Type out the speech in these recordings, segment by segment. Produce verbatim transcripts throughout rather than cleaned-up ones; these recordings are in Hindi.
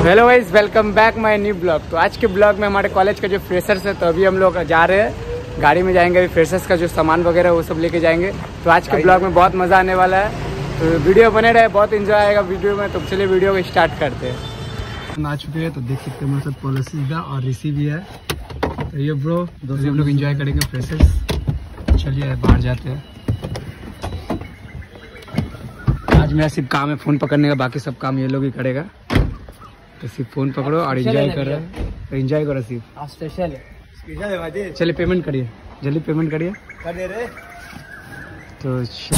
Hello guys, welcome back my new blog. तो आज के ब्लॉग में हमारे कॉलेज का जो फ्रेशर्स है, तो अभी हम लोग जा रहे हैं, गाड़ी में जाएंगे। अभी फ्रेशर्स का जो सामान वगैरह वो सब लेके जाएंगे। तो आज के ब्लॉग में बहुत मज़ा आने वाला है, तो वीडियो बने रहे, बहुत इंजॉय आएगा वीडियो में। तो चलिए वीडियो को स्टार्ट करते हैं। हम आ चुके हैं, तो देख सकते हैं हमारे साथ पॉलिसीदा और ऋषि भी है। तो ये ब्रो दोस्त हम लोग इंजॉय करेंगे फ्रेशर्स। चलिए बाहर जाते हैं। आज मेरा सिर्फ काम है फ़ोन पकड़ने का, बाकी सब काम ये लोग ही करेगा। तो सिर्फ फ़ोन पकड़ो और एंजॉय कर रहे हैं, तो एंजॉय करो सिर्फ। स्पेशल है। चलिए पेमेंट करिए, जल्दी पेमेंट करिए। कर दे रहे। तो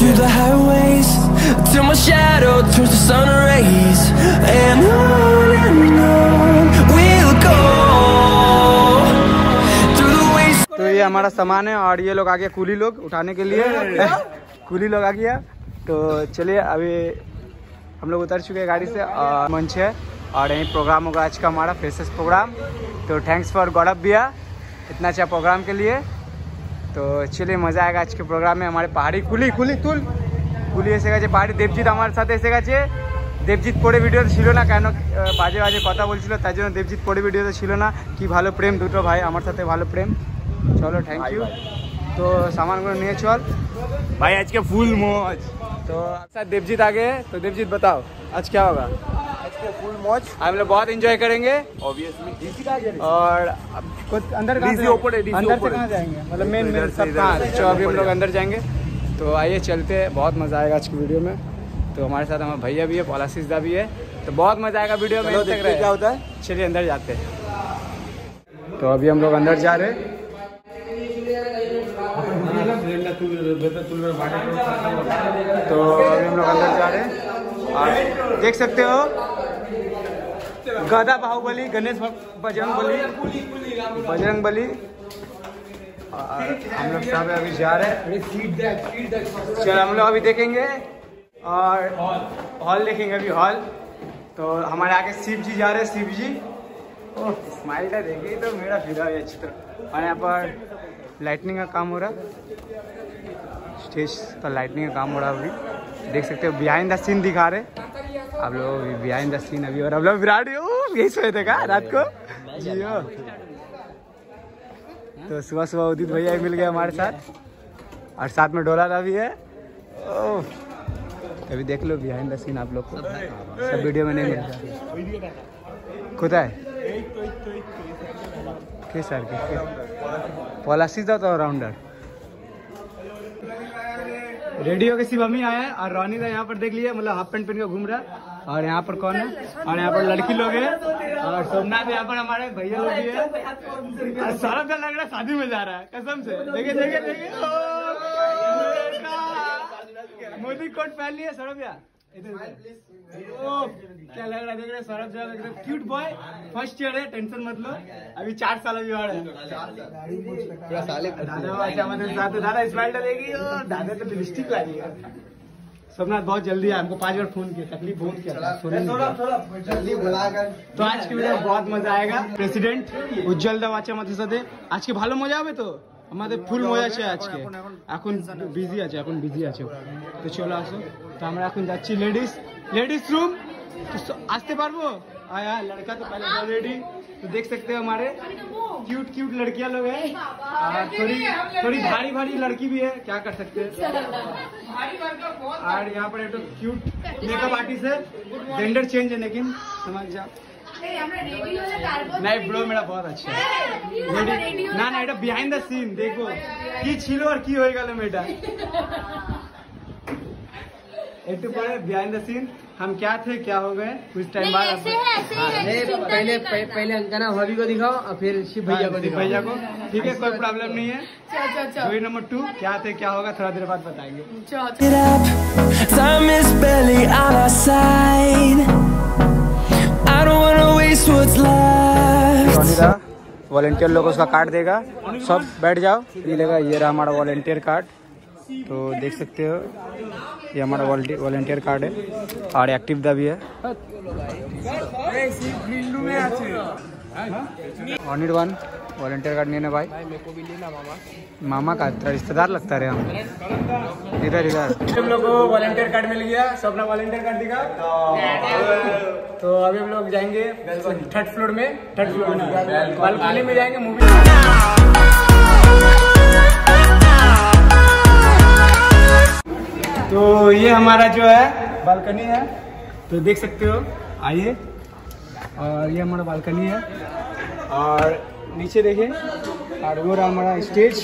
तो ये हमारा सामान है और ये लोग आ गया, कूली लोग उठाने के लिए। कूली लोग आ गया। तो चलिए अभी हम लोग उतर चुके हैं गाड़ी से और मंच है और यही प्रोग्राम होगा आज का हमारा फ्रेशर्स प्रोग्राम। तो थैंक्स फॉर गौरव भैया इतना अच्छा प्रोग्राम के लिए। तो चलिए मज़ा आएगा आज के प्रोग्राम में। हमारे पहाड़ी कुली कुली तुल कुली ऐसे गए पहाड़ी देवजीत हमारे साथ ऐसे गए। देवजीत पड़े वीडियो छिलो ना, केन बाजे बाजे कथा बोलछिलो, ताई जोन्नो देवजीत पड़े वीडियो छिलो ना। कि भालो प्रेम दुटो भाई हमारे साथे भालो प्रेम। चलो थैंक यू। तो सामानगुलो निये चल भाई, आज के फुल मौज। तो साथ देवजीत आ गए। तो देवजीत बताओ आज क्या होगा? फुल मौज, हम लोग बहुत एंजॉय करेंगे ऑब्वियसली। और अंदर कहाँ से अंदर से कहाँ जाएंगे, मतलब मेन मेन सब कहाँ? तो अभी हम लोग अंदर जाएंगे। तो आइए चलते हैं, बहुत मज़ा आएगा आज की वीडियो में। तो हमारे साथ हमारे भैया भी है, पॉलासीदा भी है। तो बहुत मज़ा आएगा वीडियो में। देख रहे क्या होता है। चलिए अंदर जाते हैं। तो अभी हम लोग अंदर जा रहे हैं। तो अभी हम लोग अंदर जा रहे हैं और देख सकते हो गदा बाहुबली, गणेश बजरंग बली, बजरंग बली। और हम लोग सब अभी जा रहे हैं। चल हम लोग अभी देखेंगे और हॉल देखेंगे अभी हॉल। तो हमारे आगे शिव जी जा रहे हैं, शिव जी। ओह स्माइल का देखिए तो मेरा फिदा है चित्र। और यहाँ पर लाइटनिंग का काम हो रहा है, स्टेज पर लाइटनिंग का काम हो रहा है अभी। देख सकते हो बिहाइंड द सीन दिखा रहे आप लोग, बिहाइंड द सीन अभी। और हम लोग विराट यही सोए थे का रात को जी हो। तो सुबह सुबह उदित भैया मिल गए हमारे साथ और साथ में डोला भी है। ओह अभी देख लो बिहाइंड द सीन, आप लोग को सब वीडियो में नहीं मिलता। खुदा है के सर के पॉलिसीदा तो राउंडर रेडियो के सिर्फ हम ही आए हैं। और रोनी तो यहाँ पर देख लिया, मतलब हाफ पैंट पहन के घूम रहा है। और यहाँ पर कौन है? और यहाँ पर लड़की लोग हैं और सोमनाथ यहाँ पर हमारे भैया लोग भी है। और सौरभ का लग रहा है शादी में जा रहा है कसम से। देखिए देखिए देखिए मोदी कोट पहन लिया सौरभ यार। ओ क्या लग रहा है, देख रहे सौरभ साहब एकदम क्यूट बॉय, फर्स्ट ईयर है, टेंशन मत लो। अभी चार साल अभी और है। दादा दादा स्माइल डालेगी, दादा तो लिपस्टिक लगेगा। सोमनाथ बहुत जल्दी है, हमको पांच बार फोन किया, तकलीफ बहुत किया जल्दी बुलाकर। तो आज की वीडियो बहुत मजा आएगा। प्रेसिडेंट उज्जवल दा बाच्चा मत साथे आज के ভালো মজা হবে। তো আমাদের ফুল মজা আছে আজকে। এখন বিজি আছে, এখন বিজি আছে। তো চলো আসো। তো আমরা এখন যাচ্ছি লেডিস लेडीज रूम। तो आस्ते पारबो आया लड़का तो पहले रेडी। तो देख सकते हो हमारे क्यूट क्यूट लड़कियां लोग हैं और थोड़ी थोड़ी भारी भारी लड़की भी है, क्या कर सकते हैं। और यहाँ पर एक क्यूट मेकअप आर्टिस्ट है, जेंडर चेंज है लेकिन समझ जाओ। नहीं ब्रो मेरा बहुत अच्छा है ना ना, এটা बिहाइंड द सीन देखो কি ছিল আর কি হয়ে গেল মেয়েটা। एक पहले बिहाइंड द सीन हम क्या थे क्या हो गए कुछ टाइम बाद। ऐसे है, ऐसे हाँ, है, ऐसे पहले पहले, पहले अंकना भाभी को दिखाओ और फिर शिव भैया को दिखाओ। भैया को ठीक है, कोई प्रॉब्लम नहीं है। वही नंबर टू क्या थे क्या होगा थोड़ा देर बाद बताएंगे। वॉलेंटियर लोग उसका कार्ड देगा, सब बैठ जाओ ये लेगा। ये रहा हमारा वॉलेंटियर कार्ड। तो देख सकते हो ये हमारा वॉलेंटियर कार्ड है और एक्टिव दा भी है। ऑनिड वन वॉलंटियर कार्ड नहीं है भाई। भाई मेरे को भी लेना मामा। मामा का तेरा रिश्तेदार लगता है हम। इधर इधर हम लोग को वॉलंटियर कार्ड मिल गया। सब अपना वॉलंटियर कार्ड दिखा। तो अभी हम लोग जाएंगे थर्ड फ्लोर में। थर्ड फ्लोर में बालकनी में जाएंगे मूवी। तो ये हमारा जो है बालकनी है, तो देख सकते हो, आइए। और ये हमारा बालकनी है और नीचे देखिए और वो रहा हमारा स्टेज,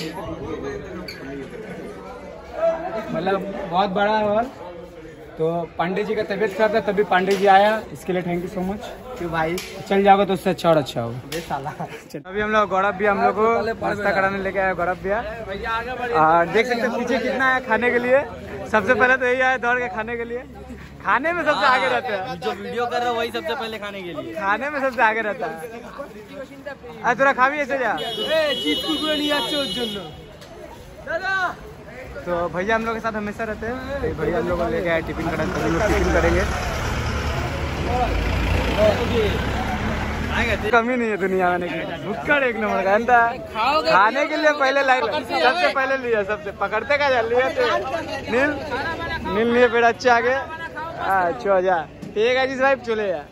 मतलब बहुत बड़ा हॉल। तो पांडे जी का तबीयत खराब था तभी पांडे जी आया, इसके लिए थैंक यू सो मच। क्यों भाई चल जाओगे तो उससे अच्छा और अच्छा हो। अभी हम लोग गौरव भी हम लोग को नाश्ता कराने लेके आया। गौरव भी और देख सकते हैं पीछे कितना है खाने के लिए। सबसे पहले तो यही आया दौड़ के खाने के लिए। खाने में सबसे आगे रहता है, जो वीडियो कर रहा है वही सबसे पहले खाने के लिए। खाने में सबसे आगे रहता है। अरे थोड़ा खा भी ऐसे जा। तो भैया हम लोग के साथ हमेशा रहते हैं। तो भैया हम लोग को लेके आए टिफिन करेंगे, सभी लोग टिफिन करेंगे। कमी नहीं है दुनिया में की। भुक्कड़ एक नंबर का अंता खाने के लिए पहले लाइन सबसे पहले लिया। सबसे पकड़ते का जा लिया नील नील लिए फिर अच्छे आगे। अच्छा जा ठीक है जिस भाई चले जा।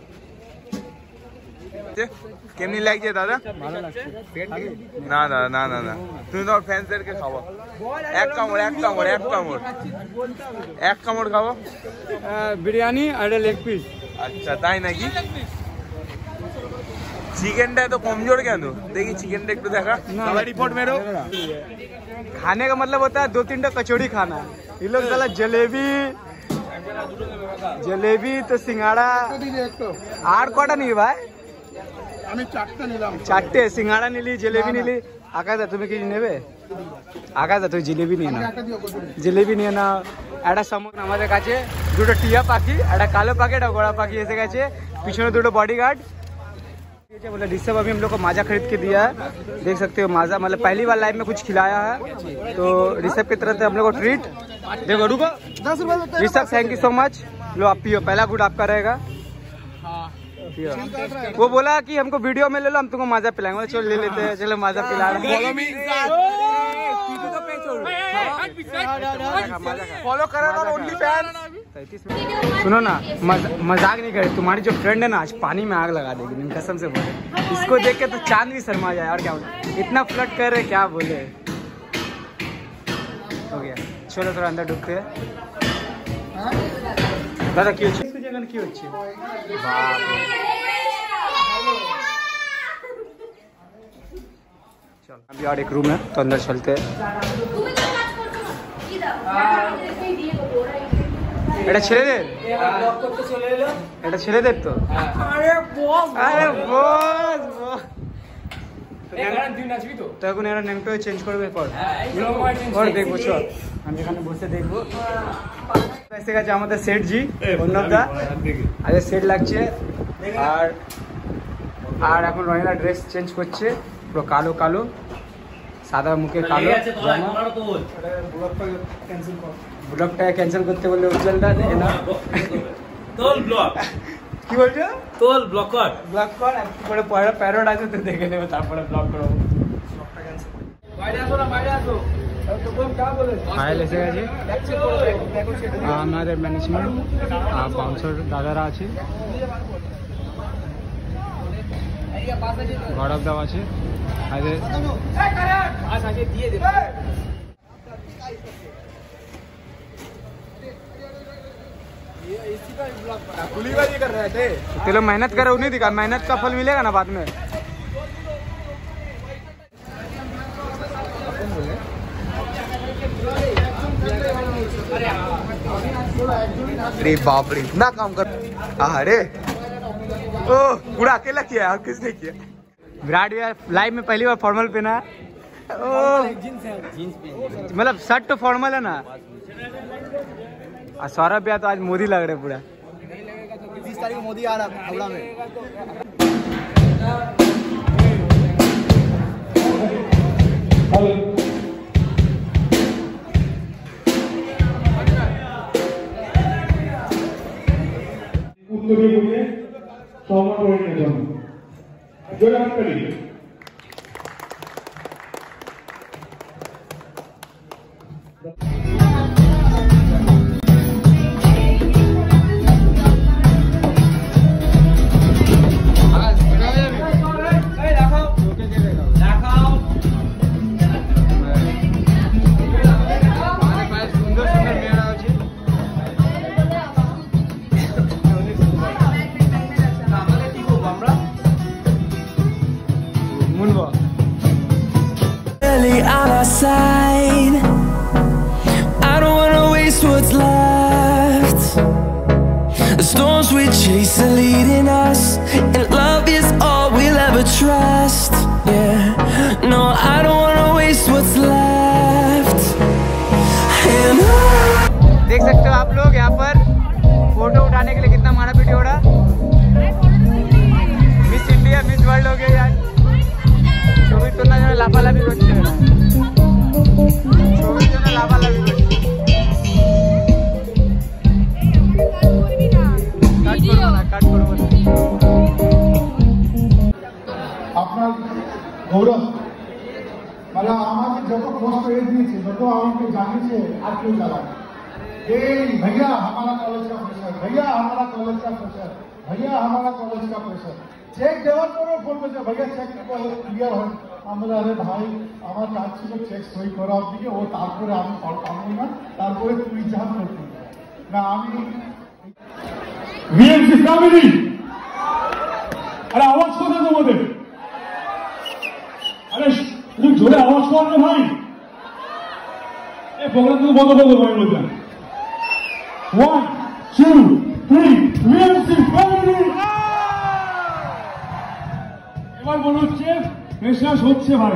কেমনি লাগছে দাদা? ভালো লাগছে। না না না না না তুমি তো ফ্যান্সদেরকে খাবো। এক কামড় এক কামড় এক কামড় এক কামড় খাবো। বিরিয়ানি আর লেগ পিস। আচ্ছা তাই নাকি? চিকেনটা তো কমজোর কেন? দেখি চিকেনটা একটু দেখা। সবাই রিপোর্ট মেরো। खाने का मतलब होता है दो तीन टा कचौड़ी खाना। ये लोग साला जलेबी जलेबी तो सिंगाड़ा आठ कटा नहीं भाई। চারটে সিঙ্গাড়া নিলি জেলেবি নিলি। আকাশ তুমি কি নেবে? আকাশ তুই জিলেবি নিয়ে না, জিলেবি নিয়ে না। একটা সময় আমাদের কাছে দুটো টিয়া পাখি, একটা কালো পাখি, একটা গোড়া पाखी এসে গেছে। পিছনে দুটো বডিगार्ड। बोले ऋषभ अभी हम लोग को माजा खरीद के दिया है। देख सकते हो माजा, मतलब पहली बार लाइफ में कुछ खिलाया है। तो ऋषभ की तरफ से हम लोग को ट्रीट। देखो रुको Rishabh thank you so much. लो आप पियो, पहला गुड आपका रहेगा। वो बोला कि हमको वीडियो में ले लो, हम तुमको माजा पिलाएंगे। चलो ले लेते हैं, चलो माजा पिला रहे। फॉलो करो ना ओनली फैन। सुनो ना मजाक नहीं करे, तुम्हारी जो फ्रेंड है ना आज पानी में आग लगा देगी कसम से बोले। इसको देख के तो चांद भी शर्मा जाए। और क्या बोले, इतना फ्लर्ट कर रहे क्या बोले। हो गया चलो थोड़ा अंदर डूबते हैं। दादा क्यों जगह क्यों अच्छी चल। अभी और एक रूम है तो अंदर चलते हैं। এটা ছেলেদের এটা ছেলেদের তো। আরে বস আরে বস তো এখন এরা নেমটা চেঞ্জ করবে পর পর দেখবো। চল আমি এখানে বসে দেখবো। এসে গেছে আমাদের সেট জি অন্নদা। আরে সেট লাগছে আর আর এখন রহিলা ড্রেস চেঞ্জ করছে পুরো কালো কালো সাদা মুখে কালো জামা। ব্লগটা ক্যান্সেল করতে বললে উজ্জ্বলটা দেখে না তোল ব্লগ কি বলছো? তোল ব্লগ কর ব্লগ কর পরে পরে প্যারোড আছে তো দেখে নেবে তারপরে ব্লগ করব। ব্লগটা ক্যান্সেল করি। বাইরে আসো না বাইরে আসো। তো কোন কা বলে ফাইল এসে গেছে আমাদের ম্যানেজমেন্ট আর বাউন্সার দাদারা আছে। গৌরব দাও আছে আরে আজ আগে দিয়ে দে। कुलीबाजी कर रहे थे ते लोग मेहनत करे उन्हें दिखा। मेहनत का फल मिलेगा ना बाद में। अरे बाप रे इतना काम कर। अरे ओ पूरा अकेला किया और किसने किया? विराट भी लाइव में पहली बार फॉर्मल पहना है। ओ मतलब शर्ट तो फॉर्मल है ना। और सौरभ भैया तो आज मोदी लग रहे पूरा। तीस तारीख को मोदी आ रहा हावड़ा में। উত্তরীয় বুঝে সহমত হয়ে জন্য জোরে হাত তালি। side. I don't wanna waste what's left. The storms we chase are leading us, and love is all we'll ever trust. Yeah, no, I don't wanna waste what's left. And I... देख सकते हो आप लोग यहाँ पर फोटो उठाने के लिए कितना मारा पीटी हो रहा। मिस इंडिया मिस वर्ल्ड हो गया यार। चौबीस तो ना जो लापालापी बच्चे हैं, चौबीस जो ना लापालापी बच्चे। काट करो ना, काट करो ना। আপনার গৌরব মানে আমাকে যত কষ্ট এ দিয়েছে, যত আমাকে জানিয়েছে আর কেউ জানা এই भैया हमारा कॉलेज का प्रेशर, भैया हमारा कॉलेज का प्रेशर, भैया हमारा कॉलेज का प्रेशर। চেক দেওয়ার পরেও বলবে যে ভাইয়া চেক ক্লিয়ার হয়। আমরা আরে ভাই আমার কাজ ছিল চেক সই করার দিকে, ও তারপরে আমি পারবো না, তারপরে তুই যা করবি না। আমি ভিএমসি ফ্যামিলি, আরে আওয়াজ কোথায় তোমাদের? আরে তুমি জোরে আওয়াজ করবে ভাই। এই প্রোগ্রাম তুমি বন্ধ করে দেবো আমি বলতাম। One two three VMC family. এবার মনে হচ্ছে বিশ্বাস হচ্ছে ভাই।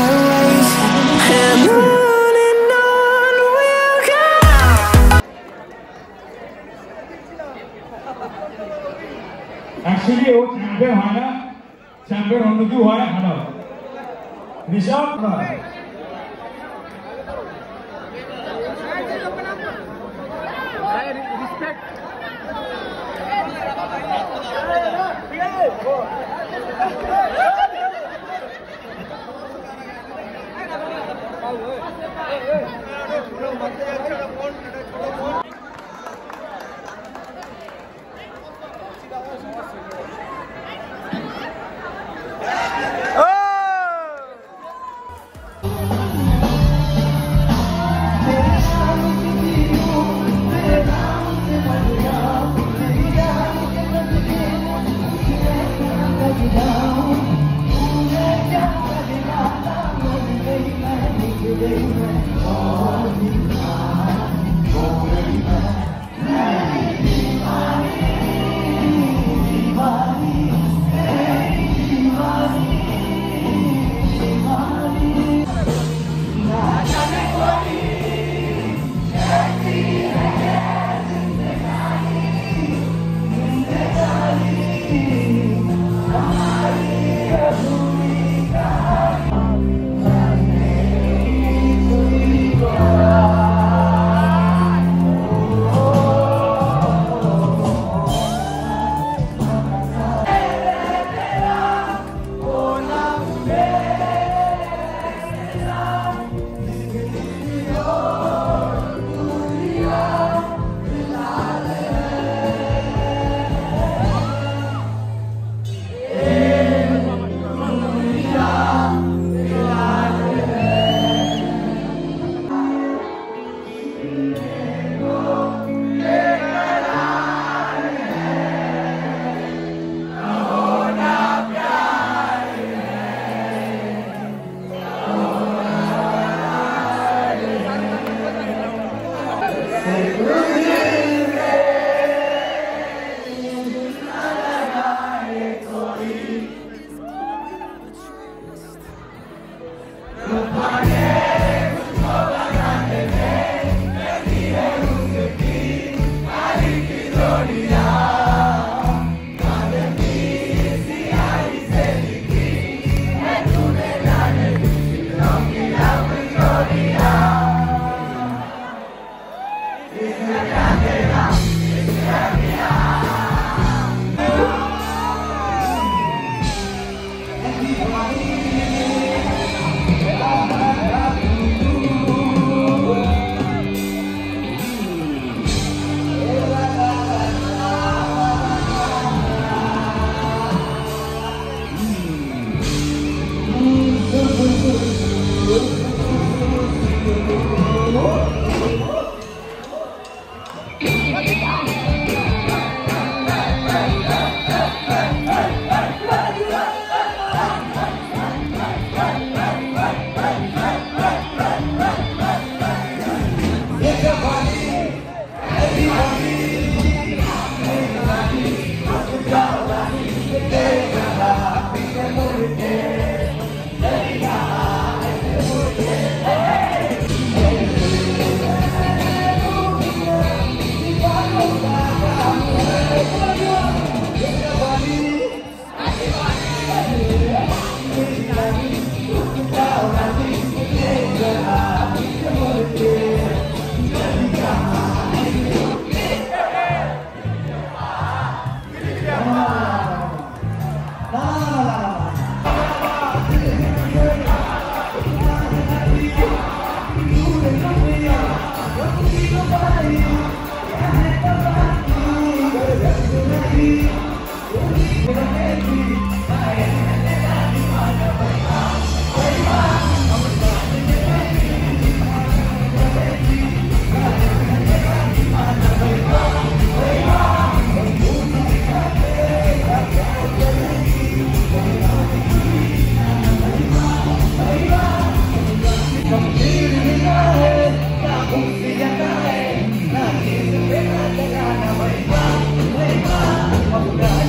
highways, and on and on we'll go. Actually, वो चैंपियन है ना, चैंपियन होने की हुआ है ना, निशान ना।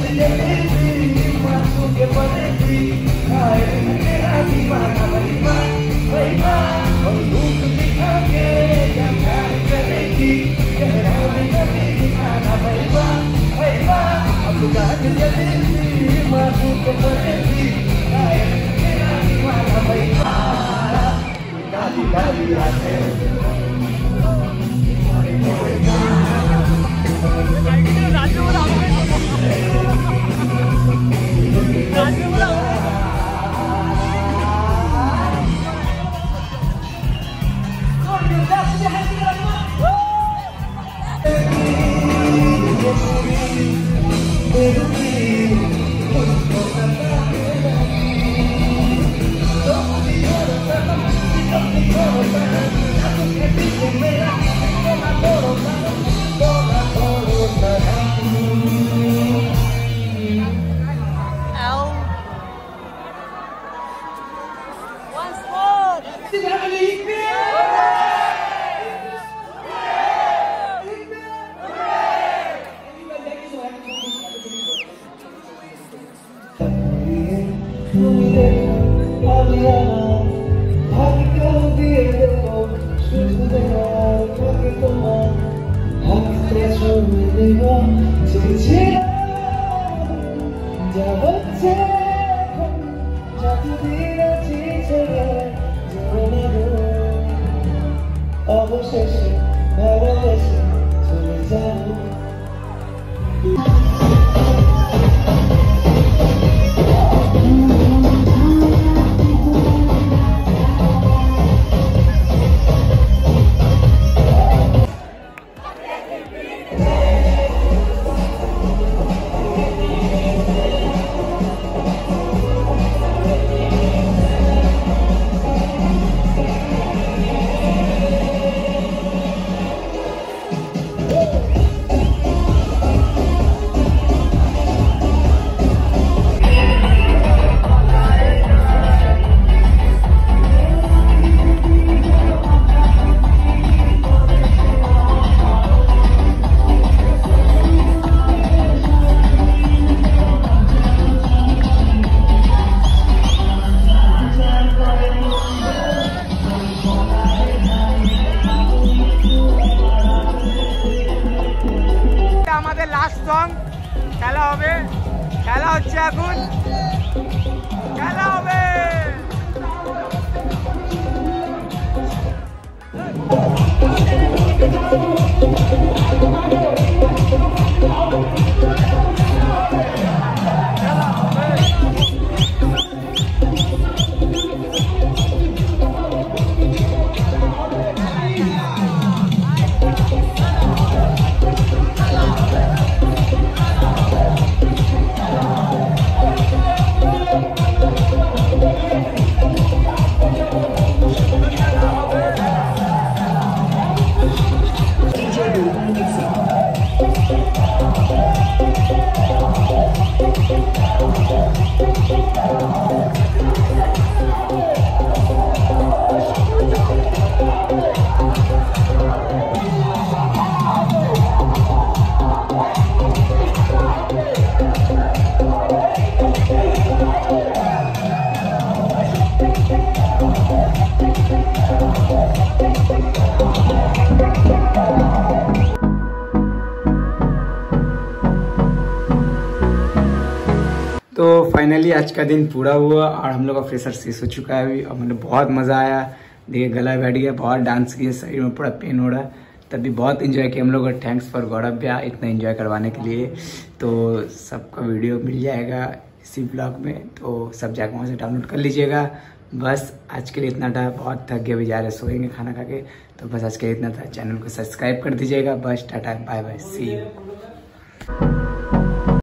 Bye. লাস্ট সং খেলা হবে, খেলা হচ্ছে এখন, খেলা হবে। तो फाइनली आज का दिन पूरा हुआ और हम लोग का फ्रेशर शेष हो चुका है अभी, और मुझे बहुत मज़ा आया। देखिए गला बैठ गया, बहुत डांस किया, शरीर में पूरा पेन हो रहा है, तब भी बहुत एंजॉय किया हम लोग। और थैंक्स फॉर गौरव भैया इतना एंजॉय करवाने के लिए। तो सबका वीडियो मिल जाएगा इसी ब्लॉग में, तो सब जाकर वहाँ से डाउनलोड कर लीजिएगा। बस आज के लिए इतना था, बहुत थक गया, भी जा रहे सोएंगे खाना खा के। तो बस आज के लिए इतना था, चैनल को सब्सक्राइब कर दीजिएगा। बस tata bye bye, see you.